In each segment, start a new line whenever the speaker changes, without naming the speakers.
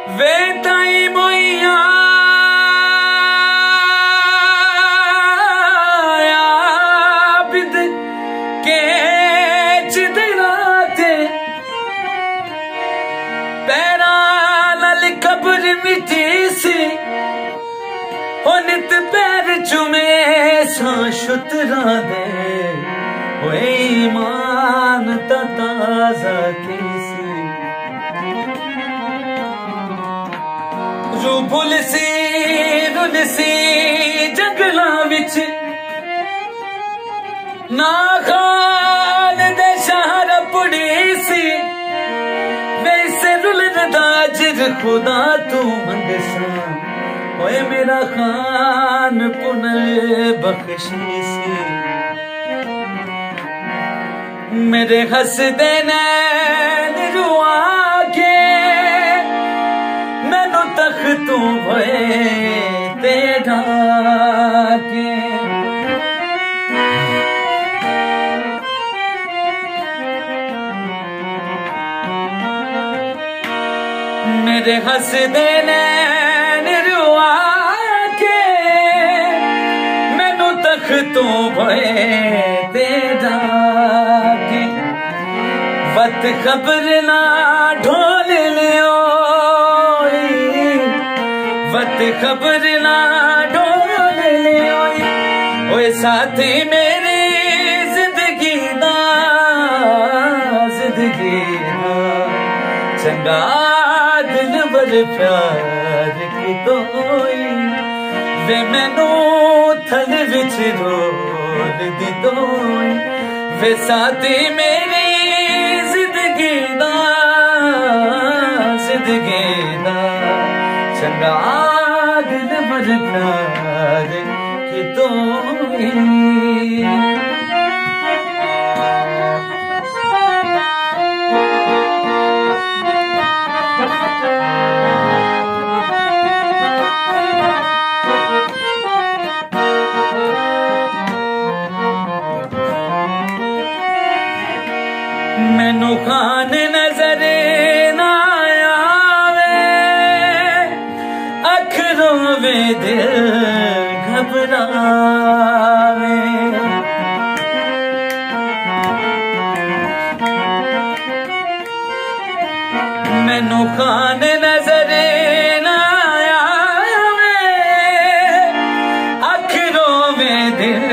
वे ताई मोइया बिद के चिदराते पैरा नाल कब्र मिटी सी ओ नित पैर चुमे सा शुतरा दे ओए ईमान ताजा सी रू भुलसी रुलसी जंगला विच ना खान दे शहर पुड़ी सी वैसे रुलन दा जिर खुदा तू मंगसा ओए मेरा खान पुनल बख्शी सी मेरे हसदे नैन रुआ के मैनू तक तू होए ते ढाके मेरे हसदे नैन रुआ के मैनू तक तू होए ते ढाके वत खबर ना ढोल लियो वत खबर ना ढोल लियो ओए साथी मेरी जिंदगी दा चंगा दिल बर प्यार की तोई वे मैनू थल विच रोल दी तोई वे साथी मेरी जिंदगी दा चंगा दिल बर प्यार की तोई मैनू खान नजर ना आवे अख रोवे दिल घबरावे मैनू खान नजर ना आवे अख रोवे दिल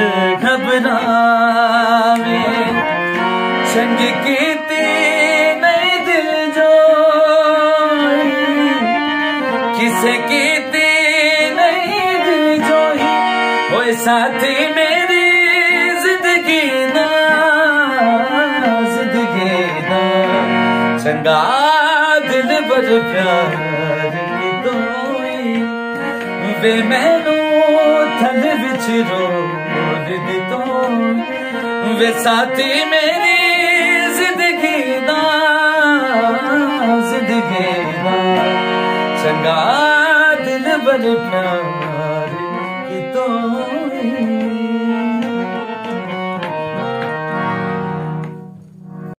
घबरावे संग कीती नहीं दिल जो किसे कीती नहीं दिल जो ओए साथी मेरी जिंदगी दा चंगा दिल बर प्यार की तोई वे मैनू थल विच रोल दी तोई वे साथी मेरी जिंदगी दा चंगा दिल बर प्यार की तो